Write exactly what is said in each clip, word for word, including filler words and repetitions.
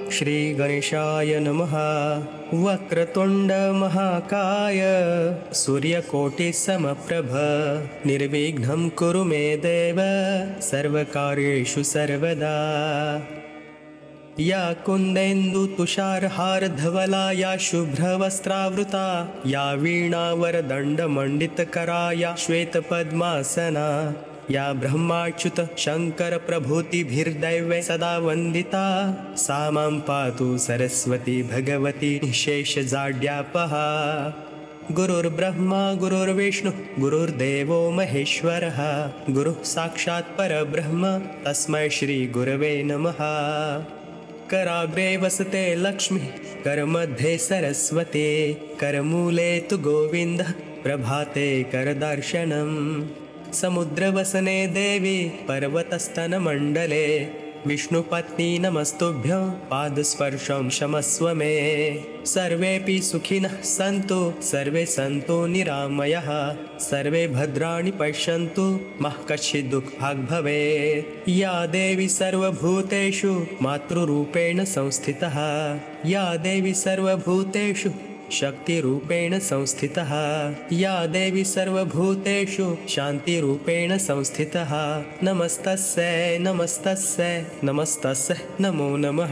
श्री गणेशाय नमः। वक्रतुंड महाकाय सूर्यकोटि समप्रभ निर्विघ्नं कुरु मे देव सर्वकार्येषु सर्वदा। या कुन्देन्दु तुषारहार धवला या शुभ्रवस्त्रावृता या वीणावरदण्डमण्डितकरा या श्वेतपद्मासना या ब्रह्माच्युत शंकर प्रभूतिभिर्दैवे सदा वंदिता सा मां पातु सरस्वती भगवती निःशेषजाड्यापहा। गुरुर्ब्रह्मा गुरुर्विष्णु गुरुर्देवो महेश्वरः गुरुः साक्षात् परब्रह्म तस्मै श्री गुरवे नमः। कराग्रे वसते लक्ष्मी करमध्ये सरस्वती करमूले तु गोविन्दः प्रभाते करदर्शनम्। समुद्रवसने देवी पर्वतस्तनमण्डले विष्णुपत्नी नमस्तुभ्यं पादस्पर्शं क्षमस्व मे। सर्वेऽपि सुखिनः सन्तु सर्वे सन्तु निरामयाः सर्वे भद्राणि पश्यन्तु मा कश्चित् दुःखभाग् भवेत्। या देवी सर्वभूतेषु मातृरूपेण संस्थितः या देवी सर्वभूतेषु शक्तिरूपेण संस्थितः या देवी सर्वभूतेषु शान्तिरूपेण संस्थितः नमस्तस्यै नमस्तस्यै नमस्तस्यै नमो नमः।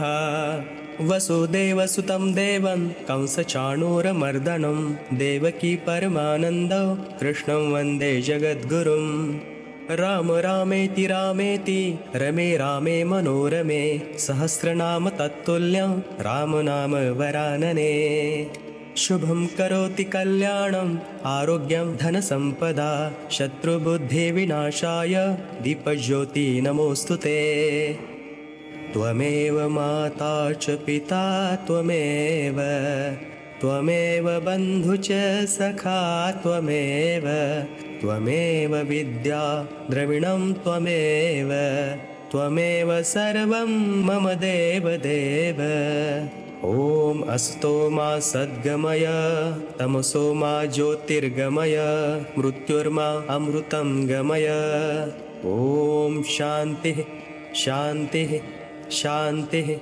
वसुदेवसुतं देवं कंसचाणूरमर्दनं देवकी परमानन्दं कृष्णं वन्दे जगद्गुरुं। राम रामेति रामेति रमे रामे मनोरमे सहस्रनाम तत्तुल्यं रामनाम वरानने। शुभं करोति कल्याणं आरोग्यं धनसम्पदा शत्रुबुद्धिविनाशाय दीपज्योति नमोस्तुते। त्वमेव माता च पिता त्वमेव त्वमेव बन्धु च सखा त्वमेव त्वमेव विद्या द्रविणं त्वमेव त्वमेव सर्वं मम देव देव। ओम अस्तो मा सद्गमय तमसो मा ज्योतिर्गमय मृत्युर्मा अमृतं गमय। ओम शांति शांति शांति।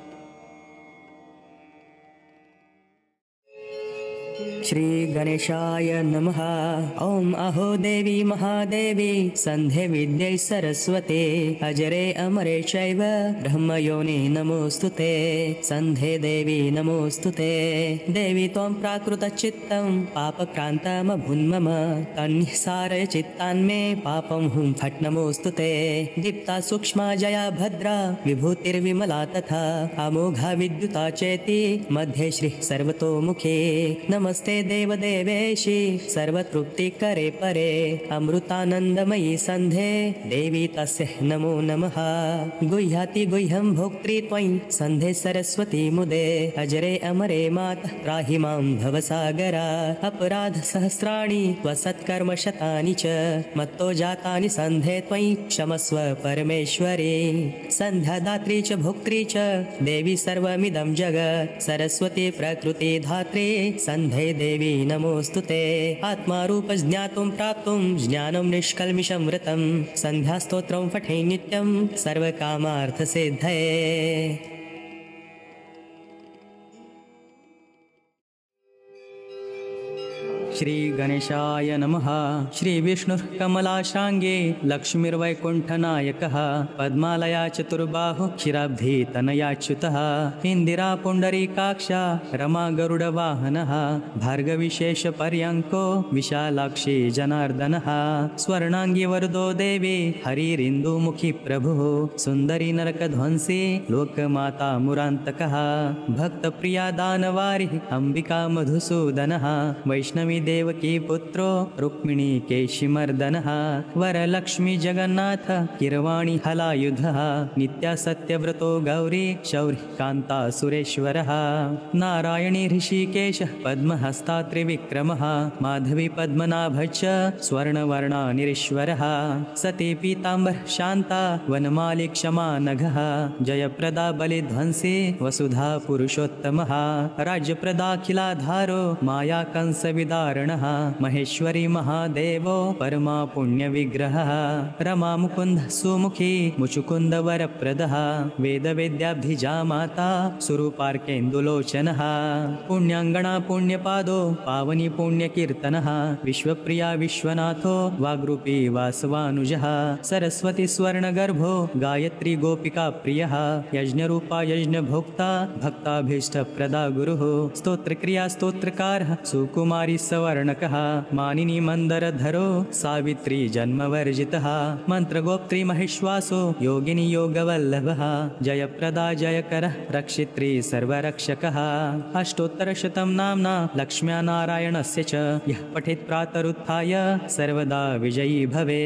श्री गणेशाय नमः। ओम अहो देवी महादेवी संध्ये विद्यै सरस्वते अजरे अमरे चैव ब्रह्मयोनि नमोस्तुते। संध्ये देवी नमोस्तुते। देवी त्वं प्राकृतचित्तं पापक्रान्तमभुन्मम तन्निःसारय चित्तान्मे पापं हुं फट् नमोस्तुते। दीप्ता सूक्ष्मा जया भद्रा विभूतिर्विमला तथा अमोघा विद्युता चेति मध्ये श्री सर्वतोमुखे। नमस्ते देवदेवेशी सर्वतृप्तिकरे परे अमृतानन्दमयी संध्ये देवी तस्य नमो नमः। गुह्याति गुह्यं भोक्त्री त्वयि संध्ये सरस्वती मुदे अजरे अमरे मातः त्राहि मां भवसागरा। अपराध सहस्राणि त्वसत्कर्म शतानि च मत्तो जातानि संध्ये त्वयि क्षमस्व परमेश्वरी। संध्यादात्री च भोक्त्री च देवी सर्वमिदं जगत् सरस्वती प्रकृति धात्री संध्ये देवी नमोस्तुते। आत्मारूप ज्ञातुं प्राप्तुं ज्ञानं निष्कल्मिषमृतं संध्यास्तोत्रं पठे नित्यं सर्वकामार्थसिद्धये। श्री गणेशाय नमः। श्री विष्णुः कमलाशांगे लक्ष्मीर्वैकुण्ठनायकः पद्मालया चतुर्बाहु क्षीराब्धि तनयाच्युतः। इंदिरा पुंडरीकाक्षा रमा गरुडवाहनः भार्गविशेष पर्यंको विशालाक्षी जनार्दनः। स्वर्णांगी वरदो देवी हरिरिन्दुमुखी प्रभुः सुंदरी नरकध्वंसी लोकमाता मुरान्तकः। भक्तप्रिया दानवारी अंबिका मधुसूदनः वैष्णवी देवकी पुत्रो रुक्मिणी केशिमर्दनः। वरलक्ष्मी जगन्नाथ किरवाणी हलायुधः नित्या सत्यव्रतो गौरी शौरी कांता सुरेश्वरः। नारायणी ऋषिकेश पद्महस्ता त्रिविक्रमः माधवी पद्मनाभश्च स्वर्णवर्णा निरीश्वरः। सती पीताम्बर शांता वनमाली क्षमा नघः जयप्रदा बलिध्वंसी वसुधा पुरुषोत्तमः। राज्यप्रदाखिलाधारो माया कंस विदार कारणः महेश्वरी महादेवो परमा पुण्यविग्रहः रमा मुकुन्द सुमुखी मुचुकुन्द वरप्रदः वेदवेद्याब्धिजा माता सुरूपार्केन्दुलोचनः पुण्याङ्गना पुण्यपादो पावनी पुण्यकीर्तनः विश्वप्रिया विश्वनाथो वाग्रूपी वासवानुजः सरस्वती स्वर्णगर्भो गायत्री गोपिका प्रियः यज्ञरूपा यज्ञभोक्ता भक्ताभीष्टप्रदा गुरुः स्तोत्रक्रिया स्तोत्रकारः सुकुमारी सवर्णकः मानिनी मन्दरधरो सावित्री जन्मवर्जितः मन्त्रगोप्त्री महेश्वासो योगिनी योगवल्लभः जयप्रदा जयकरः रक्षित्री सर्वरक्षकः अष्टोत्तरशतं नाम्ना लक्ष्म्या नारायणस्य च यः पठेत् प्रातरुत्थाय सर्वदा विजयी भवे।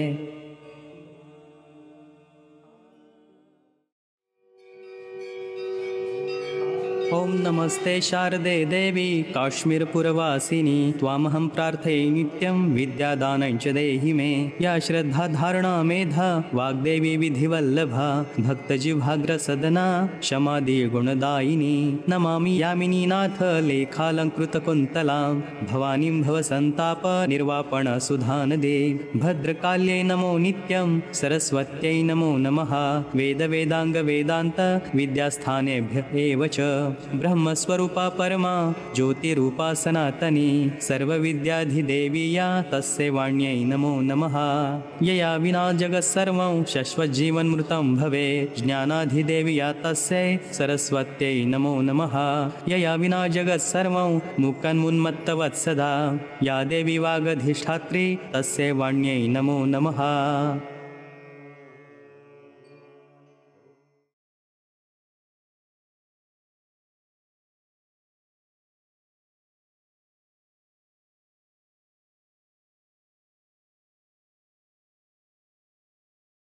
ओम नमस्ते शारदे देवी काश्मीरपुरवासिनी त्वामहं प्रार्थये नित्यं विद्यादानं च देहि मे या श्रद्धा धारणा मेधा वाग्देवी विधिवल्लभा भक्तजिह्वाग्रसदना क्षमादि गुणदायिनी नमामि यामिनी नाथ लेखालंकृतकुन्तलां भवानीं भवसन्ताप निर्वापण सुधानदे भद्रकाल्यै नमो नित्यं सरस्वत्यै नमो नमः वेद वेदांग वेदांत विद्यास्थानेभ्य एव च ब्रह्मस्वरूपा परमा ज्योतिरूपा सनातनी सर्वविद्याधिदेवी या तस्यै वाण्यै नमो नमः यया विना जगत्सर्वं शश्वज्जीवन्मृतं भवेत् ज्ञानाधिदेवी या तस्यै सरस्वत्यै नमो नमः यया विना जगत्सर्वं मुक्तन्मुन्मत्तवत्सदा या देवी वागधिष्ठात्री तस्यै वाण्यै नमो नमः।